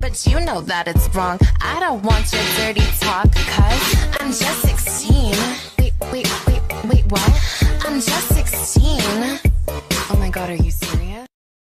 But you know that it's wrong. I don't want your dirty talk, cause I'm just 16. Wait, what? I'm just 16. Oh my god, are you serious?